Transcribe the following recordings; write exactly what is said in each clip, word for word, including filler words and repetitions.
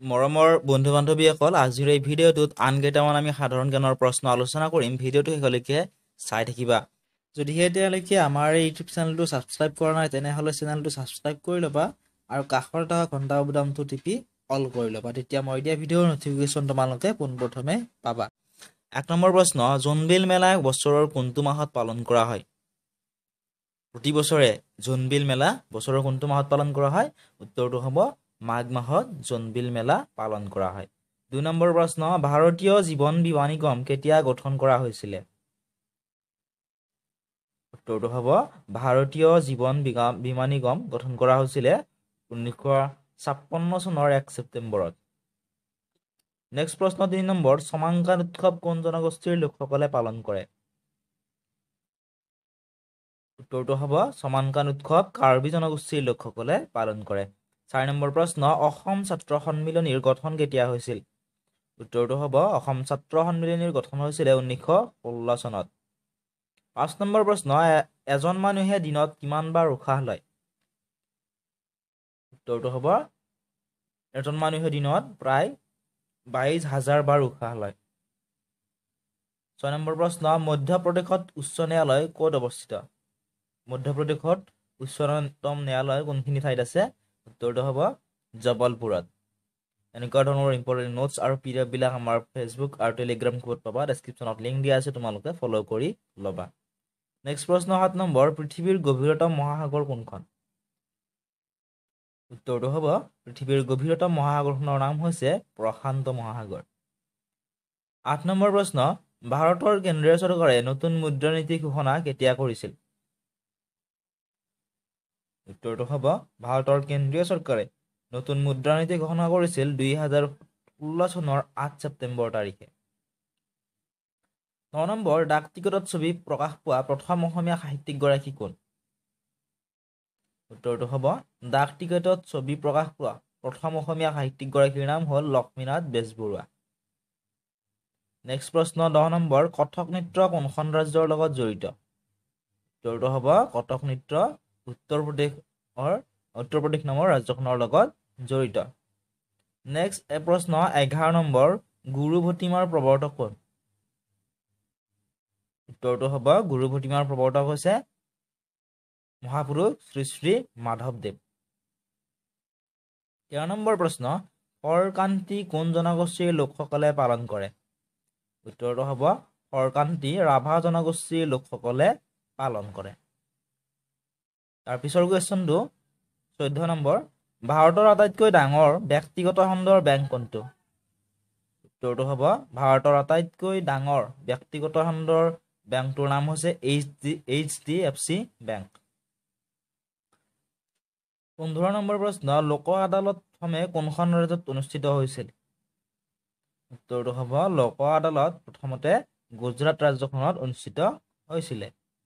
মৰমৰ বন্ধু বান্ধৱীসকল, আজিৰ এই ভিডিঅ'টোত আন কেইটামান আমি সাধাৰণ জ্ঞানৰ প্ৰশ্ন আলোচনা কৰিম। ভিডিঅ'টো শেষলৈকে চাই থাকিবা। যদিহে এতিয়ালৈকে আমাৰ এই ইউটিউব চেনেলটো ছাবস্ক্ৰাইব কৰা নাই তেনেহ'লে চেনেলটো ছাবস্ক্ৰাইব কৰি ল'বা আৰু কাষৰ থকা ঘণ্টা বুটামটো টিপি অল কৰি ল'বা। তেতিয়া মই দিয়া ভিডিঅ'ৰ নটিফিকেশ্যন তোমালোকে পোনপ্ৰথমে পাবা। এক নম্বৰ প্ৰশ্ন, জোনবিল মেলা বছৰৰ কোনটো মাহত পালন কৰা হয়? প্ৰতি বছৰে জোনবিল মেলা বছৰৰ কোনটো মাহত পালন কৰা হয়? উত্তৰটো হ'ব মাঘ মাহত জোনবিল মেলা পালন কৰা হয়। দুই নম্বৰ প্ৰশ্ন, ভাৰতীয় জীৱন বীমা নিগম কেতিয়া গঠন কৰা হৈছিলে? উত্তৰটো হ'ব ভাৰতীয় জীৱন বীমা নিগম গঠন কৰা হৈছিলে ঊনৈছশ ছাপন্ন চনৰ এক ছেপ্টেম্বৰত। নেক্সট প্ৰশ্ন তিনি নম্বৰ, চমাংকান উৎসৱ কোন জনগোষ্ঠীৰ লোকসকলে পালন কৰে? উত্তৰটো হ'ব চমাংকান উৎসৱ কাৰ্বি জনগোষ্ঠীৰ লোকসকলে পালন কৰে। চাৰি নম্বৰ প্ৰশ্ন, অসম ছাত্ৰ সন্মিলনীৰ গঠন কেতিয়া হৈছিল? উত্তৰটো হ'ব অসম ছাত্ৰ সন্মিলনীৰ গঠন হৈছিলে ঊনৈছশ ষোল্ল চনত। পাঁচ নম্বৰ প্ৰশ্ন, এজন মানুহে দিনত কিমান বাৰ উশাহ লয়? উত্তৰটো হ'ব এজন মানুহে দিনত প্ৰায় বাইছ হাজাৰ বাৰ উশাহ লয়। ছয় নম্বৰ প্ৰশ্ন, মধ্যপ্ৰদেশত উচ্চ ন্যায়ালয় ক'ত অৱস্থিত? মধ্যপ্ৰদেশত উচ্চতম ন্যায়ালয় কোনখিনি ঠাইত আছে? উত্তৰটো হ'ব জবলপুৰত। এনেকুৱা ধৰণৰ ইম্পৰ্টেণ্ট নোটছ আৰু পি ডি এফ বিলাক আমাৰ ফেচবুক আৰু টেলিগ্ৰাম গ্ৰুপত পাবা। ডেছক্ৰিপশ্যনত লিংক দিয়া আছে, তোমালোকে ফ'ল' কৰি ল'বা। নেক্সট প্ৰশ্ন সাত নম্বৰ, পৃথিৱীৰ গভীৰতম মহাসাগৰ কোনখন? উত্তৰটো হ'ব পৃথিৱীৰ গভীৰতম মহাসাগৰখনৰ নাম হৈছে প্ৰশান্ত মহাসাগৰ। আঠ নম্বৰ প্ৰশ্ন, ভাৰতৰ কেন্দ্ৰীয় চৰকাৰে নতুন মুদ্ৰানীতি ঘোষণা কেতিয়া কৰিছিল? উত্তৰটো হ'ব ভাৰতৰ কেন্দ্ৰীয় চৰকাৰে নতুন মুদ্ৰানীতি ঘোষণা কৰিছিল দুই হাজাৰ ষোল্ল চনৰ আঠ ছেপ্টেম্বৰ তাৰিখে। ন নম্বৰ, ডাক টিকটত ছবি প্ৰকাশ পোৱা প্ৰথম অসমীয়া সাহিত্যিকগৰাকী কোন? উত্তৰটো হ'ব ডাক টিকটত ছবি প্ৰকাশ পোৱা প্ৰথম অসমীয়া সাহিত্যিকগৰাকীৰ নাম হ'ল লক্ষ্মীনাথ বেজবৰুৱা। নেক্সট প্ৰশ্ন দহ নম্বৰ, কথক নৃত্য কোনখন ৰাজ্যৰ লগত জড়িত? উত্তৰটো হ'ব কথক নৃত্য উত্তৰ প্ৰদেশৰ উত্তৰ প্ৰদেশ নামৰ ৰাজ্যখনৰ লগত জড়িত। নেক্সট প্ৰশ্ন এঘাৰ নম্বৰ, গুৰু ভটিমাৰ প্ৰৱৰ্তক কোন? উত্তৰটো হ'ব গুৰু ভটিমাৰ প্ৰৱৰ্তক হৈছে মহাপুৰুষ শ্ৰী শ্ৰী মাধৱদেৱ। তেৰ নম্বৰ প্ৰশ্ন, হৰকান্তি কোন জনগোষ্ঠীৰ লোকসকলে পালন কৰে? উত্তৰটো হ'ব হৰকান্তি ৰাভা জনগোষ্ঠীৰ লোকসকলে পালন কৰে। তাৰপিছৰ কুৱেশ্যনটো চৈধ্য নম্বৰ, ভাৰতৰ আটাইতকৈ ডাঙৰ ব্যক্তিগত খণ্ডৰ বেংক কোনটো? উত্তৰটো হ'ব ভাৰতৰ আটাইতকৈ ডাঙৰ ব্যক্তিগত খণ্ডৰ বেংকটোৰ নাম হৈছে H D H D F C bank. পোন্ধৰ নম্বৰ প্ৰশ্ন, লোক আদালত প্ৰথমে কোনখন ৰাজ্যত অনুষ্ঠিত হৈছিল? উত্তৰটো হ'ব লোক আদালত প্ৰথমতে গুজৰাট ৰাজ্যখনত অনুষ্ঠিত হৈছিলে।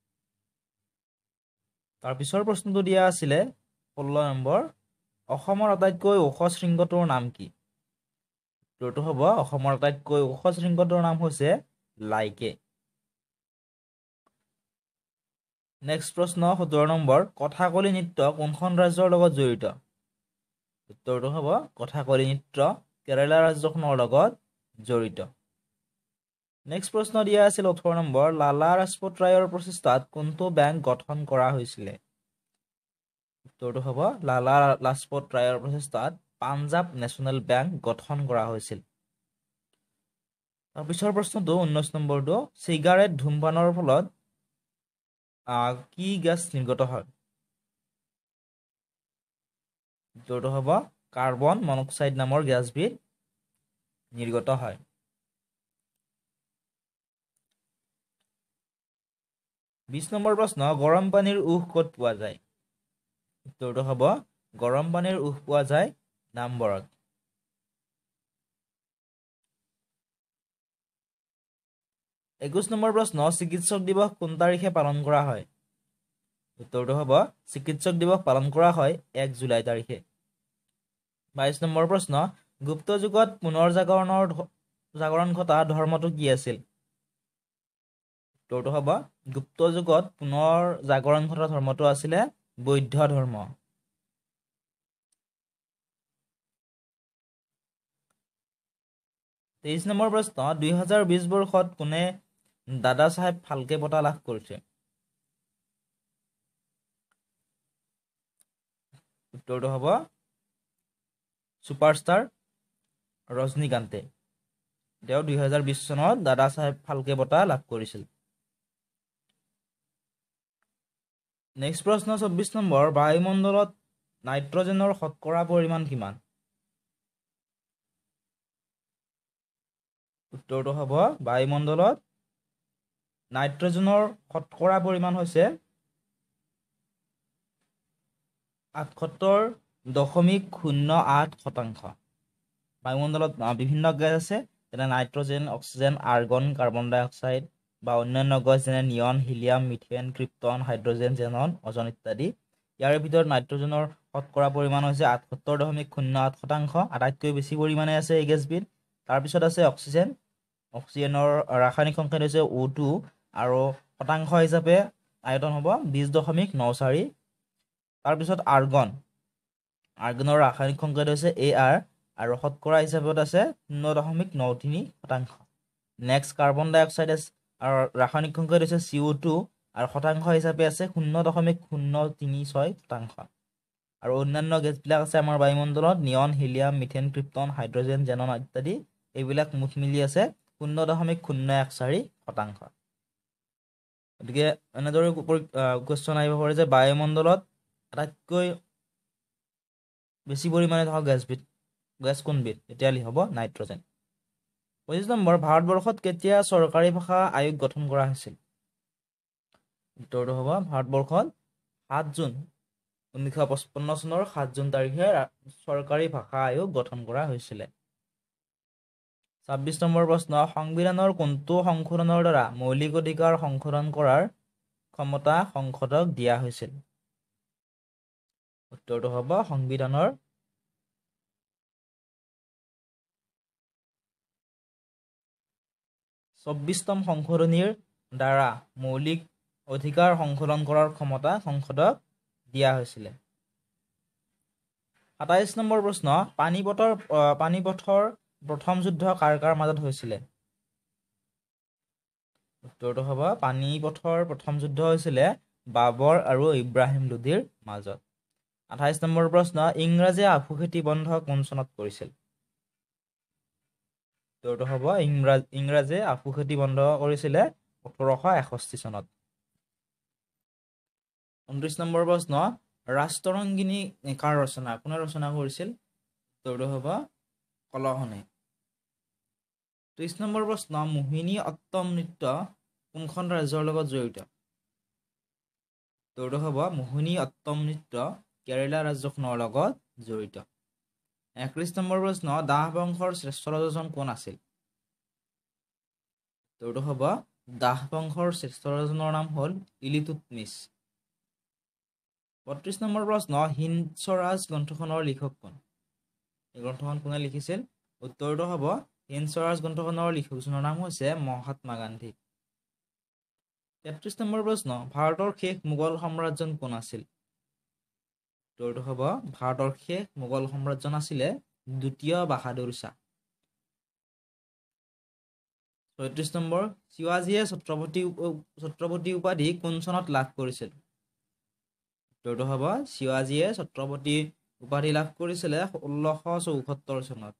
তাৰপিছৰ প্ৰশ্নটো দিয়া আছিলে ষোল্ল নম্বৰ, অসমৰ আটাইতকৈ ওখ শৃংগটোৰ নাম কি? উত্তৰটো হ'ব অসমৰ আটাইতকৈ ওখ শৃংগটোৰ নাম হৈছে লাইকে। নেক্সট প্ৰশ্ন সোতৰ নম্বৰ, কথাকলি নৃত্য কোনখন ৰাজ্যৰ লগত জড়িত? উত্তৰটো হ'ব কথাকলি নৃত্য কেৰালা ৰাজ্যখনৰ লগত জড়িত। নেক্সট প্ৰশ্ন দিয়া আছিল ওঠৰ নম্বৰ, লালা ৰাজপত ৰায়ৰ প্ৰচেষ্টাত কোনটো বেংক গঠন কৰা হৈছিলে? উত্তৰটো হ'ব লালা লাজপত ৰায়ৰ প্ৰচেষ্টাত পাঞ্জাৱ নেশ্যনেল বেংক গঠন কৰা হৈছিল। তাৰপিছৰ প্ৰশ্নটো ঊনৈছ নম্বৰটো, চিগাৰেট ধূমপানৰ ফলত কি গেছ নিৰ্গত হয়? উত্তৰটো হ'ব কাৰ্বন মনক্সাইড নামৰ গেছবিধ নিৰ্গত হয়। বিশ নম্বৰ প্ৰশ্ন, গৰম পানীৰ উহ ক'ত পোৱা যায়? উত্তৰটো হ'ব গৰম পানীৰ উহ পোৱা যায় নামবৰত। একৈছ নম্বৰ প্ৰশ্ন, চিকিৎসক দিৱস কোন তাৰিখে পালন কৰা হয়? উত্তৰটো হ'ব চিকিৎসক দিৱস পালন কৰা হয় এক জুলাই তাৰিখে। বাইছ নম্বৰ প্ৰশ্ন, গুপ্ত যুগত পুনৰ জাগৰণৰ জাগৰণ ঘটা ধৰ্মটো কি আছিল? উত্তৰটো হ'ব গুপ্ত যুগত পুনৰ জাগৰণ ঘটা ধৰ্মটো আছিলে বৌদ্ধ ধৰ্ম। তেইছ নম্বৰ প্ৰশ্ন দুই হাজাৰ বিশ বৰ্ষত কোনে দাদা চাহেব ফাল্কে বঁটা লাভ কৰিছে? উত্তৰটো হ'ব ছুপাৰষ্টাৰ ৰজনীকান্তে। তেওঁ দুই হাজাৰ বিশ চনত দাদা চাহেব ফাল্কে বঁটা লাভ কৰিছিল। নেক্সট প্ৰশ্ন চৌব্বিছ নম্বৰ বায়ুমণ্ডলত নাইট্ৰজেনৰ শতকৰা পৰিমাণ কিমান? উত্তৰটো হ'ব বায়ুমণ্ডলত নাইট্ৰজেনৰ শতকৰা পৰিমাণ হৈছে আঠসত্তৰ দশমিক শূন্য আঠ শতাংশ। বায়ুমণ্ডলত বিভিন্ন গেছ আছে, যেনে nitrogen, oxygen, argon, carbon dioxide বা অন্যান্য গেছ যেনে neon, helium, methane, krypton, hydrogen, xenon, ozone ইত্যাদি। ইয়াৰ ভিতৰত নাইট্ৰজেনৰ শতকৰা পৰিমাণ হৈছে আঠসত্তৰ দশমিক শূন্য আঠ শতাংশ। আটাইতকৈ বেছি পৰিমাণে আছে এই গেছবিধ। তাৰপিছত আছে অক্সিজেন। অক্সিজেনৰ ৰাসায়নিক সংকেত হৈছে অ' টু আৰু শতাংশ হিচাপে আয়তন হ'ব বিছ দশমিক ন চাৰি। তাৰপিছত আৰ্গন। আৰ্গনৰ ৰাসায়নিক সংকেত হৈছে এ আৰ আৰু শতকৰা হিচাপত আছে শূন্য দশমিক ন তিনি শতাংশ। নেক্সট কাৰ্বন ডাই অক্সাইড আৰু ৰাসায়নিক সংকেত হৈছে চি অ' টু আৰু শতাংশ হিচাপে আছে শূন্য দশমিক শূন্য তিনি ছয় শতাংশ। আৰু অন্যান্য গেছবিলাক আছে আমাৰ বায়ুমণ্ডলত neon, helium, methane, krypton, hydrogen, xenon ইত্যাদি। এইবিলাক মুঠ মিলি আছে শূন্য দশমিক শূন্য এক চাৰি শতাংশ। গতিকে এনেদৰে কুৱেশ্যন আহিব পাৰে যে বায়ুমণ্ডলত আটাইতকৈ বেছি পৰিমাণে থকা গেছবিধ গেছ কোনবিধ? তেতিয়াহ'লে হ'ব নাইট্ৰজেন। পঁচিছ নম্বৰ ভাৰতবৰ্ষত কেতিয়া চৰকাৰী ভাষা আয়োগ গঠন কৰা হৈছিল? উত্তৰটো হ'ব ভাৰতবৰ্ষত সাত জুন ঊনৈছশ পঁচপন্ন চনৰ সাত জুন তাৰিখে চৰকাৰী ভাষা আয়োগ গঠন কৰা হৈছিলে। ছাব্বিছ নম্বৰ প্ৰশ্ন সংবিধানৰ কোনটো সংশোধনৰ দ্বাৰা মৌলিক অধিকাৰ সংশোধন কৰাৰ ক্ষমতা সংসদক দিয়া হৈছিল? উত্তৰটো হ'ব সংবিধানৰ চৌব্বিছতম সংশোধনীৰ দ্বাৰা মৌলিক অধিকাৰ সংশোধন কৰাৰ ক্ষমতা সংসদক দিয়া হৈছিলে। সাতাইছ নম্বৰ প্ৰশ্ন পানীপথৰ পানীপথৰ প্ৰথম যুদ্ধ কাৰ কাৰ মাজত হৈছিলে? উত্তৰটো হ'ব পানীপথৰ প্ৰথম যুদ্ধ হৈছিলে বাবৰ আৰু ইব্ৰাহিম লোধীৰ মাজত। আঠাইছ নম্বৰ প্ৰশ্ন ইংৰাজে আফু খেতি বন্ধ কোন চনত কৰিছিল? উত্তৰটো হ'ব ইংৰাজ ইংৰাজে আফু খেতি বন্ধ কৰিছিলে ওঠৰশ এষষ্ঠি চনত। ঊনত্ৰিছ নম্বৰ প্ৰশ্ন ৰাষ্ট্ৰৰংগিনী কাৰ ৰচনা? কোনে ৰচনা কৰিছিল? উত্তৰটো হ'ব কলহনে। ত্ৰিছ নম্বৰ প্ৰশ্ন মোহিনী অট্টম নৃত্য কোনখন ৰাজ্যৰ লগত জড়িত? উত্তৰটো হ'ব মোহিনী অট্টম নৃত্য কেৰালা ৰাজ্যখনৰ লগত জড়িত। একত্ৰিছ নম্বৰ প্ৰশ্ন দাহ বংশৰ শ্ৰেষ্ঠ ৰজাজন কোন আছিল? উত্তৰটো হ'ব দাহ বংশৰ শ্ৰেষ্ঠ ৰজাজনৰ নাম হ'ল ইলিতুৎমিছ। বত্ৰিছ নম্বৰ প্ৰশ্ন হিন্দ স্বৰাজ গ্ৰন্থখনৰ লিখক কোন? এই গ্ৰন্থখন কোনে লিখিছিল? উত্তৰটো হ'ব হিন্দ স্বৰাজ গ্ৰন্থখনৰ লিখকজনৰ নাম হৈছে মহাত্মা গান্ধী। তেত্ৰিছ নম্বৰ প্ৰশ্ন ভাৰতৰ শেষ মোগল সম্ৰাটজন কোন আছিল? উত্তৰটো হ'ব ভাৰতৰ শেষ মোগল সম্ৰাটজন আছিলে দ্বিতীয় বাহাদুৰ শ্বাহ। ছয়ত্ৰিছ নম্বৰ শিৱাজীয়ে ছত্ৰপতি ছত্ৰপতি উপাধি কোন চনত লাভ কৰিছিল? উত্তৰটো হ'ব শিৱাজীয়ে ছত্ৰপতি উপাধি লাভ কৰিছিলে ষোল্লশ চৌসত্তৰ চনত।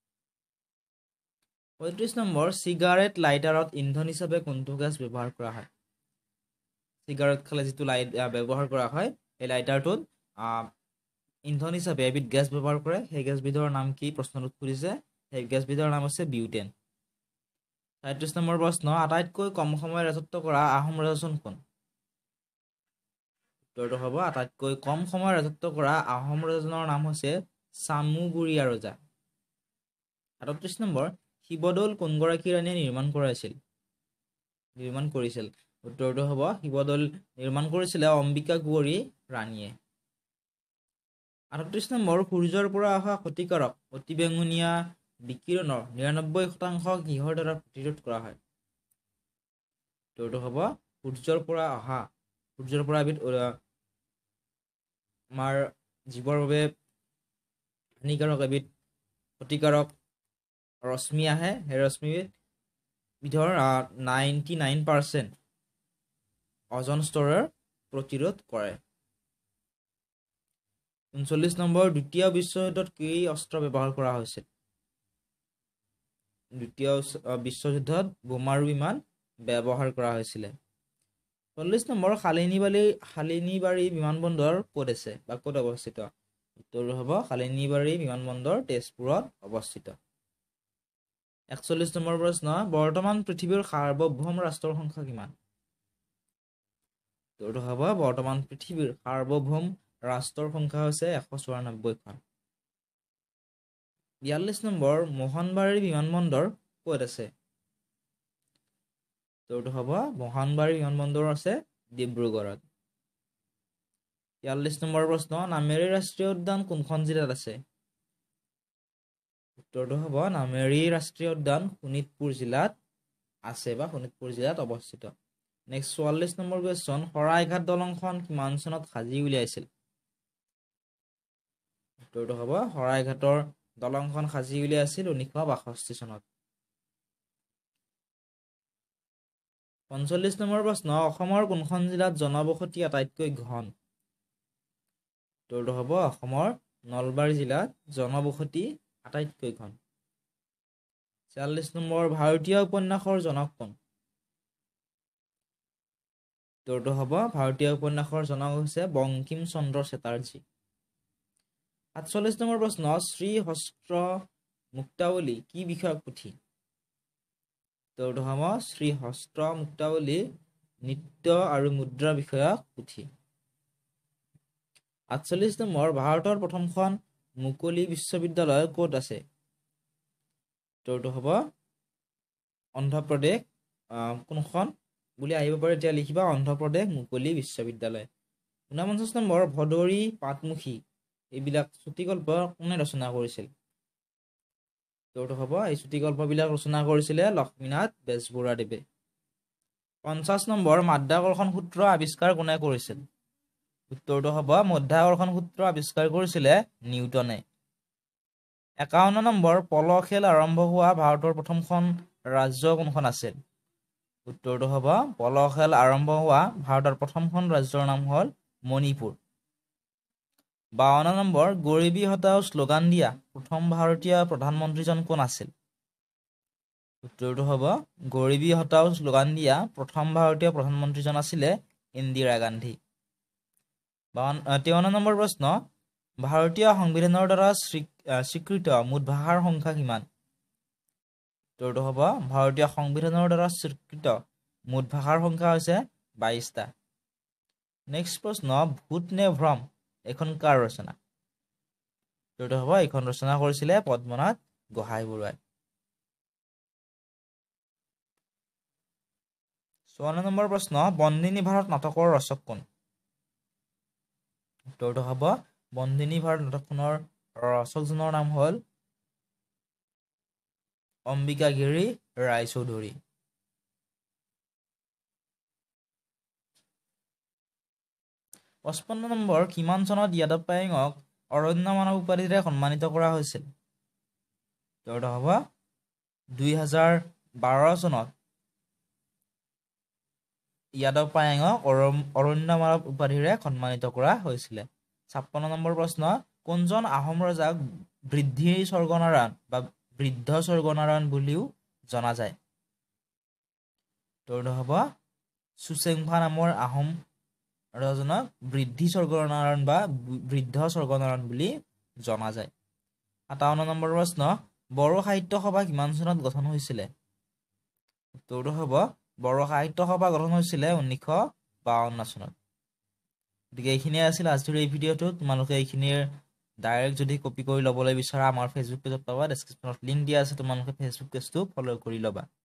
পঁয়ত্ৰিছ নম্বৰ চিগাৰেট লাইটাৰত ইন্ধন হিচাপে কোনটো গেছ ব্যৱহাৰ কৰা হয়? চিগাৰেট খালে যিটো লাইট ব্যৱহাৰ কৰা হয় সেই লাইটাৰটোত ইন্ধন হিচাপে এবিধ গেছ ব্যৱহাৰ কৰে। সেই গেছবিধৰ নাম কি প্ৰশ্নটোত সুধিছে? সেই গেছবিধৰ নাম হৈছে বিউটেন। সাতত্ৰিছ নম্বৰ প্ৰশ্ন আটাইতকৈ কম সময় ৰাজত্ব কৰা আহোম ৰজাজন কোন? উত্তৰটো হ'ব আটাইতকৈ কম সময় ৰাজত্ব কৰা আহোম ৰজাজনৰ নাম হৈছে চামুগুৰিয়া ৰজা। আঠত্ৰিছ নম্বৰ শিৱদৌল কোনগৰাকী ৰাণীয়ে নিৰ্মাণ কৰাইছিল নিৰ্মাণ কৰিছিল? উত্তৰটো হ'ব শিৱদৌল নিৰ্মাণ কৰিছিলে অম্বিকা কুঁৱৰী ৰাণীয়ে। আঠত্ৰিছ নম্বৰ সূৰ্যৰ পৰা অহা ক্ষতিকাৰক অতিবেঙুনীয়া বিকিৰণৰ নিৰানব্বৈ শতাংশ কিহৰ দ্বাৰা প্ৰতিৰোধ কৰা হয়? উত্তৰটো হ'ব সূৰ্যৰ পৰা অহা সূৰ্যৰ পৰা এবিধ আমাৰ জীৱৰ বাবে হানিকাৰক এবিধ ক্ষতিকাৰক ৰশ্মি আহে সেই ৰশ্মি বিধৰ নাইণ্টি নাইন পাৰ্চেণ্ট অজন স্তৰৰ প্ৰতিৰোধ কৰে। ঊনচল্লিছ নম্বৰ দ্বিতীয় বিশ্বযুদ্ধত কি অস্ত্ৰ ব্যৱহাৰ কৰা হৈছিল? দ্বিতীয় বিশ্বযুদ্ধত বোমাৰু বিমান ব্যৱহাৰ কৰা হৈছিলে। চল্লিছ নম্বৰ শালিনীবাৰী শালিনীবাৰী বিমানবন্দৰ ক'ত আছে বা ক'ত অৱস্থিত? উত্তৰ হ'ব শালিনীবাৰী বিমানবন্দৰ তেজপুৰত অৱস্থিত। একচল্লিছ নম্বৰ প্ৰশ্ন, বৰ্তমান পৃথিৱীৰ সাৰ্বভৌম ৰাষ্ট্ৰৰ সংখ্যা কিমান? উত্তৰটো হ'ব বৰ্তমান পৃথিৱীৰ সাৰ্বভৌম ৰাষ্ট্ৰৰ সংখ্যা হৈছে এশ চৌৰানব্বৈখন। বিয়াল্লিছ নম্বৰ মোহনবাৰী বিমানবন্দৰ ক'ত আছে? উত্তৰটো হ'ব মোহনবাৰী বিমানবন্দৰ আছে ডিব্ৰুগড়ত। তিয়াল্লিছ নম্বৰ প্ৰশ্ন, নামেৰি ৰাষ্ট্ৰীয় উদ্যান কোনখন জিলাত আছে? উত্তৰটো হ'ব নামেৰি ৰাষ্ট্ৰীয় উদ্যান শোণিতপুৰ জিলাত আছে বা শোণিতপুৰ জিলাত অৱস্থিত। নেক্সট চৌৱাল্লিছ নম্বৰ কুৱেশ্যন, শৰাইঘাট দলংখন কিমান চনত সাজি উলিয়াইছিল? উত্তৰটো হ'ব শৰাইঘাটৰ দলংখন সাজি উলিয়াইছিল ঊনৈছশ বাষষ্ঠি চনত। পঞ্চল্লিছ নম্বৰ প্ৰশ্ন, অসমৰ কোনখন জিলাত জনবসতি আটাইতকৈ ঘন? উত্তৰটো হ'ব অসমৰ নলবাৰী জিলাত জনবসতি আটাইতকৈ ঘন। ছিয়াল্লিছ নম্বৰ, ভাৰতীয় উপন্যাসৰ জনক কোন? উত্তৰটো হ'ব ভাৰতীয় উপন্যাসৰ জনক হৈছে বংকিম চন্দ্ৰ চেটাৰ্জী। সাতচল্লিছ নম্বৰ প্ৰশ্ন, শ্ৰী হস্ত্ৰ মুক্তাৱলী কি বিষয়ক পুথি? উত্তৰটো হ'ব শ্ৰী হস্ত্ৰ মুক্তাৱলী নৃত্য আৰু মুদ্ৰা বিষয়ক পুথি। আঠচল্লিছ নম্বৰ, ভাৰতৰ প্ৰথমখন মুকলি বিশ্ববিদ্যালয় ক'ত আছে? উত্তৰটো হ'ব অন্ধ্ৰপ্ৰদেশ। কোনখন বুলি আহিব পাৰে এতিয়া লিখিবা অন্ধ্ৰপ্ৰদেশ মুকলি বিশ্ববিদ্যালয়। ঊনপঞ্চাছ নম্বৰ, ভদৰী পাটমুখী এইবিলাক চুটিগল্প কোনে ৰচনা কৰিছিল? উত্তৰটো হ'ব এই চুটিগল্পবিলাক ৰচনা কৰিছিলে লক্ষ্মীনাথ বেজবৰুৱাদেৱে। পঞ্চাছ নম্বৰ, মাধ্যাকৰ্ষণ সূত্ৰ আৱিষ্কাৰ কোনে কৰিছিল? উত্তৰটো হ'ব মাধ্যাকৰ্ষণ সূত্ৰ আৱিষ্কাৰ কৰিছিলে নিউটনে। একাৱন্ন নম্বৰ, পল খেল আৰম্ভ হোৱা ভাৰতৰ প্ৰথমখন ৰাজ্য কোনখন আছিল? উত্তৰটো হ'ব পল খেল আৰম্ভ হোৱা ভাৰতৰ প্ৰথমখন ৰাজ্যৰ নাম হ'ল মণিপুৰ। বাৱন্ন নম্বৰ, গৰিবী হটাও শ্লোগান দিয়া প্ৰথম ভাৰতীয় প্ৰধানমন্ত্ৰীজন কোন আছিল? উত্তৰটো হ'ব গৰিবী হটাও শ্লোগান দিয়া প্ৰথম ভাৰতীয় প্ৰধানমন্ত্ৰীজন আছিলে ইন্দিৰা গান্ধী। বাৱন্ন তিৱন্ন নম্বৰ প্ৰশ্ন, ভাৰতীয় সংবিধানৰ দ্বাৰা স্বীকৃত মুঠ ভাষাৰ সংখ্যা কিমান? উত্তৰটো হ'ব ভাৰতীয় সংবিধানৰ দ্বাৰা স্বীকৃত মুঠ ভাষাৰ সংখ্যা হৈছে বাইছটা। নেক্সট প্ৰশ্ন, ভূত নে ভ্ৰম এইখন কাৰ ৰচনা? উত্তৰটো হ'ব এইখন ৰচনা কৰিছিলে পদ্মনাথ গোহাঁইবৰুৱাই। চৌৱন্ন নম্বৰ প্ৰশ্ন, বন্দিনী ভাৰত নাটকৰ ৰচক কোন? উত্তৰটো হ'ব বন্দিনী ভাৰত নাটকখনৰ ৰচকজনৰ নাম হ'ল অম্বিকাগিৰি ৰায়চৌধুৰী। পঁচপন্ন নম্বৰ, কিমান চনত যাদৱ পায়েঙক অৰণ্য মানৱ উপাধিৰে সন্মানিত কৰা হৈছিল? উত্তৰটো হ'ব দুই হাজাৰ বাৰ চনত যাদৱ পায়েঙক অৰণ্য মানৱ উপাধিৰে সন্মানিত কৰা হৈছিলে। ছাপন্ন নম্বৰ প্ৰশ্ন, কোনজন আহোম ৰজাক বৃদ্ধি স্বৰ্গনাৰায়ণ বা বৃদ্ধ স্বৰ্গনাৰায়ণ বুলিও জনা যায়? উত্তৰটো হ'ব চুচেংফা নামৰ আহোম ৰজাজনক বৃদ্ধি স্বৰ্গনাৰায়ণ বা বৃদ্ধ স্বৰ্গনাৰায়ণ বুলি জনা যায়। সাতাৱন্ন নম্বৰ প্ৰশ্ন, বড়ো সাহিত্য সভা কিমান চনত গঠন হৈছিলে? উত্তৰটো হ'ব বড়ো সাহিত্য সভা গঠন হৈছিলে ঊনৈছশ বাৱন্ন চনত। গতিকে এইখিনিয়ে আছিল আজিৰ এই ভিডিঅ'টো। তোমালোকে এইখিনিৰ ডাইৰেক্ট যদি কপি কৰি ল'বলৈ বিচাৰা আমাৰ ফেচবুক পেজত পাবা, ডেছক্ৰিপশ্যনত লিংক দিয়া আছে, তোমালোকে ফেচবুক পেজটো ফ'ল' কৰি ল'বা।